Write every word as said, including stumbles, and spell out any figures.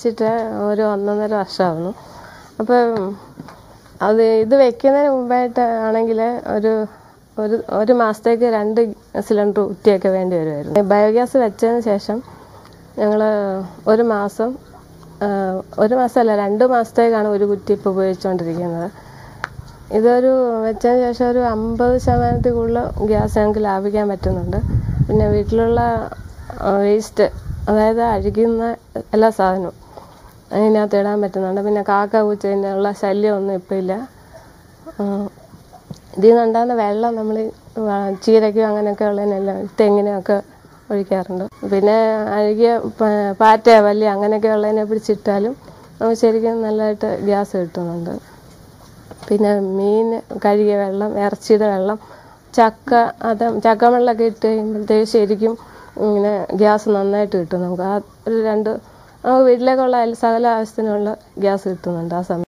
വെച്ചിട്ട് ഒരു ഒന്നൊന്നര വർഷമാവുന്നു. അപ്പം അത് ഇത് വെക്കുന്നതിന് മുമ്പായിട്ട് ആണെങ്കിൽ ഒരു ഒരു ഒരു മാസത്തേക്ക് രണ്ട് സിലിണ്ടർ കുറ്റിയൊക്കെ വേണ്ടി വരുമായിരുന്നു. ബയോഗ്യാസ് വെച്ചതിന് ശേഷം ഞങ്ങൾ ഒരു മാസം ഒരു മാസമല്ല രണ്ട് മാസത്തേക്കാണ് ഒരു കുറ്റി ഇപ്പോൾ ഉപയോഗിച്ചുകൊണ്ടിരിക്കുന്നത്. ഇതൊരു വെച്ചതിന് ശേഷം ഒരു അമ്പത് ശതമാനത്തിൽ കൂടുതൽ ഗ്യാസ് ഞങ്ങൾക്ക് ലാഭിക്കാൻ പറ്റുന്നുണ്ട്. പിന്നെ വീട്ടിലുള്ള വേസ്റ്റ്, അതായത് അഴുകുന്ന എല്ലാ സാധനവും അതിനകത്ത് ഇടാൻ പറ്റുന്നുണ്ട്. പിന്നെ കാക്ക പൂച്ചതിനുള്ള ശല്യമൊന്നും ഇപ്പം ഇല്ല. ഇതിൽ നിന്നുണ്ടാകുന്ന വെള്ളം നമ്മൾ ചീരയ്ക്കും അങ്ങനെയൊക്കെ ഉള്ളതിനെല്ലാം തെങ്ങിനൊക്കെ ഒഴിക്കാറുണ്ട്. പിന്നെ അഴുകിയ പാറ്റ വല്ലി അങ്ങനെയൊക്കെ ഉള്ളതിനെ പിടിച്ചിട്ടാലും നമുക്ക് ശരിക്കും നല്ലതായിട്ട് ഗ്യാസ് കിട്ടുന്നുണ്ട്. പിന്നെ മീൻ കഴുകിയ വെള്ളം, ഇറച്ചിയുടെ വെള്ളം, ചക്ക അത് ചക്ക വെള്ളമൊക്കെ ഇട്ട് കഴിയുമ്പോഴത്തേക്ക് ശരിക്കും ഇങ്ങനെ ഗ്യാസ് നന്നായിട്ട് കിട്ടും. നമുക്ക് ആ ഒരു രണ്ട് നമുക്ക് വീട്ടിലേക്കുള്ള സകല ആവശ്യത്തിനുള്ള ഗ്യാസ് കിട്ടുന്നുണ്ട് ആ സമയം.